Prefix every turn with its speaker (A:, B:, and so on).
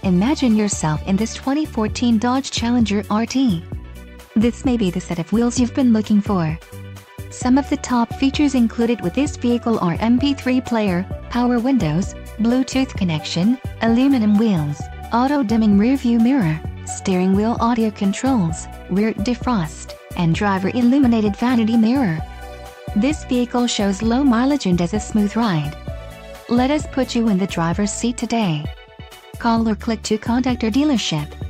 A: Imagine yourself in this 2014 Dodge Challenger RT. This may be the set of wheels you've been looking for. Some of the top features included with this vehicle are MP3 player, power windows, Bluetooth connection, aluminum wheels, auto-dimming rearview mirror, steering wheel audio controls, rear defrost, and driver illuminated vanity mirror. This vehicle shows low mileage and has a smooth ride. Let us put you in the driver's seat today. Call or click to contact our dealership.